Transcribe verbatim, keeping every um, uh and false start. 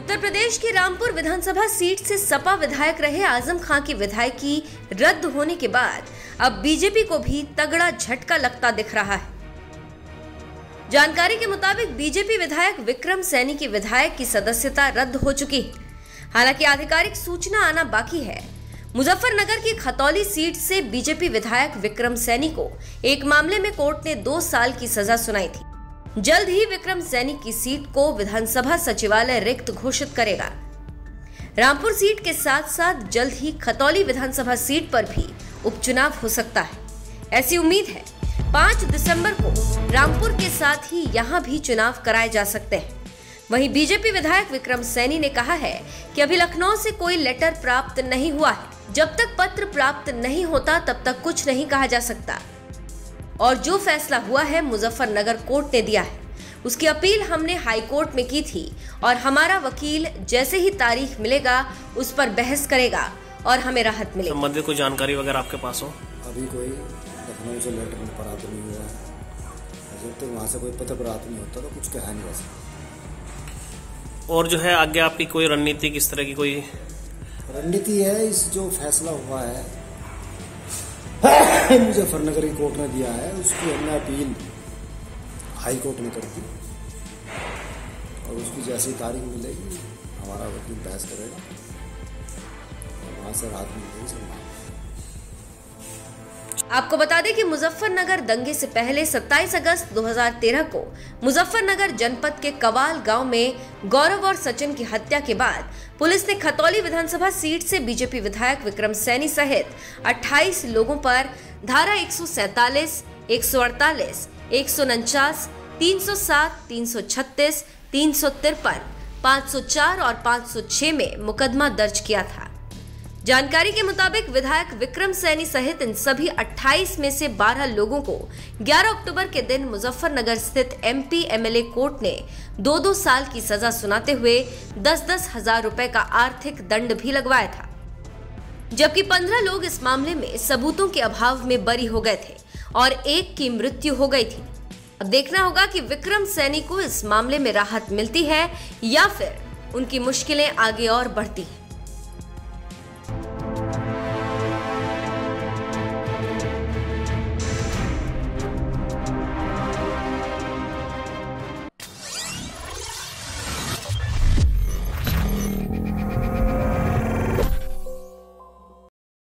उत्तर प्रदेश की रामपुर विधानसभा सीट से सपा विधायक रहे आजम खां की विधायकी रद्द होने के बाद अब बीजेपी को भी तगड़ा झटका लगता दिख रहा है। जानकारी के मुताबिक बीजेपी विधायक विक्रम सैनी की विधायक की सदस्यता रद्द हो चुकी है। हालांकि आधिकारिक सूचना आना बाकी है। मुजफ्फरनगर की खतौली सीट से बीजेपी विधायक विक्रम सैनी को एक मामले में कोर्ट ने दो साल की सजा सुनाई थी। जल्द ही विक्रम सैनी की सीट को विधानसभा सचिवालय रिक्त घोषित करेगा। रामपुर सीट के साथ साथ जल्द ही खतौली विधानसभा सीट पर भी उपचुनाव हो सकता है, ऐसी उम्मीद है। पाँच दिसंबर को रामपुर के साथ ही यहां भी चुनाव कराए जा सकते हैं। वहीं बीजेपी विधायक विक्रम सैनी ने कहा है कि अभी लखनऊ से कोई लेटर प्राप्त नहीं हुआ है। जब तक पत्र प्राप्त नहीं होता तब तक कुछ नहीं कहा जा सकता और जो फैसला हुआ है मुजफ्फरनगर कोर्ट ने दिया है, उसकी अपील हमने हाई कोर्ट में की थी और हमारा वकील जैसे ही तारीख मिलेगा उस पर बहस करेगा और हमें राहत मिलेगी। संबंधित कोई जानकारी वगैरह आपके पास हो? अभी कोई लखनऊ से लेटर प्राप्त नहीं हुआ है। जब तक वहाँ से कोई पत्र प्राप्त नहीं होता तो कुछ कहा नहीं जा सकता। और जो है आगे आपकी कोई रणनीति, किस तरह की कोई रणनीति है? इस जो फैसला हुआ है मुजफ्फरनगर की कोर्ट ने दिया है, उसकी हमने अपील हाई कोर्ट में कर दी और उसकी जैसी तारीख मिलेगी हमारा वकील बहस करेगा और वहाँ से राहत मिलेगी। आपको बता दें कि मुजफ्फरनगर दंगे से पहले सत्ताईस अगस्त दो हज़ार तेरह को मुजफ्फरनगर जनपद के कवाल गांव में गौरव और सचिन की हत्या के बाद पुलिस ने खतौली विधानसभा सीट से बीजेपी विधायक विक्रम सैनी सहित अट्ठाईस लोगों पर धारा एक सौ सैतालीस, एक सौ अड़तालीस, एक सौ उनचास, तीन सौ सात, तीन सौ छत्तीस, तीन सौ तिरपन, पाँच सौ चार और पाँच सौ छह में मुकदमा दर्ज किया था। जानकारी के मुताबिक विधायक विक्रम सैनी सहित इन सभी अट्ठाईस में से बारह लोगों को ग्यारह अक्टूबर के दिन मुजफ्फरनगर स्थित एमपी एमएलए कोर्ट ने दो दो साल की सजा सुनाते हुए दस दस हजार रुपए का आर्थिक दंड भी लगवाया था, जबकि पंद्रह लोग इस मामले में सबूतों के अभाव में बरी हो गए थे और एक की मृत्यु हो गई थी। अब देखना होगा कि विक्रम सैनी को इस मामले में राहत मिलती है या फिर उनकी मुश्किलें आगे और बढ़ती हैं।